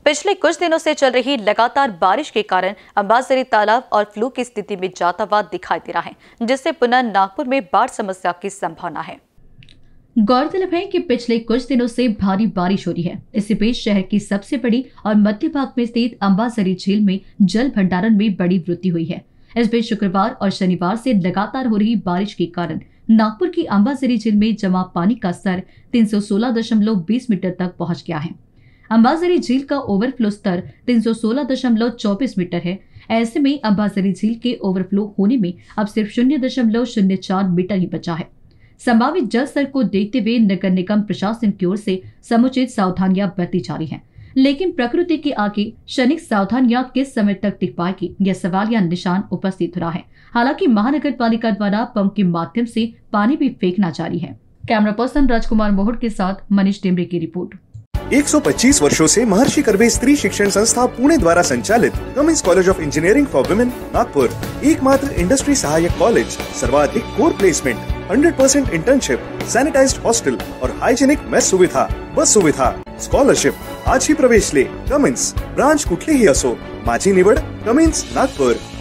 पिछले कुछ दिनों से चल रही लगातार बारिश के कारण अंबाझरी तालाब और फ्लू की स्थिति में जाता हुआ दिखाई दे रहा है, जिससे पुनः नागपुर में बाढ़ समस्या की संभावना है। गौरतलब है कि पिछले कुछ दिनों से भारी बारिश हो रही है। इसी बीच शहर की सबसे बड़ी और मध्य भाग में स्थित अंबाझरी झील में जल भंडारण में बड़ी वृद्धि हुई है। इस बीच शुक्रवार और शनिवार से लगातार हो रही बारिश के कारण नागपुर की अंबाझरी झील में जमा पानी का स्तर 316.20 मीटर तक पहुंच गया है। अंबाझरी झील का ओवरफ्लो स्तर 316.24 मीटर है। ऐसे में अंबाझरी झील के ओवरफ्लो होने में अब सिर्फ 0.04 मीटर ही बचा है। संभावित जल स्तर को देखते हुए नगर निगम प्रशासन की ओर से समुचित सावधानियां बरती जा रही हैं। लेकिन प्रकृति के आगे क्षणिक सावधानियां किस समय तक टिक पाएगी, यह सवाल या निशान उपस्थित हो रहा है। हालांकि महानगर पालिका द्वारा पंप के माध्यम से पानी भी फेंकना जारी है। कैमरा पर्सन राजकुमार मोहड़ के साथ मनीष टेमरे की रिपोर्ट। 125 वर्षों से महर्षि कर्वे स्त्री शिक्षण संस्था पुणे द्वारा संचालित Cummins College of Engineering for Women Nagpur एकमात्र इंडस्ट्री सहायक कॉलेज, सर्वाधिक core placement, 100% internship, sanitised hostel और हाइजीनिक मेस सुविधा, बस सुविधा, स्कॉलरशिप। आज ही प्रवेश ले कमिंस ब्रांच कुठलीही असो, माझी निवड कमिंस नागपुर।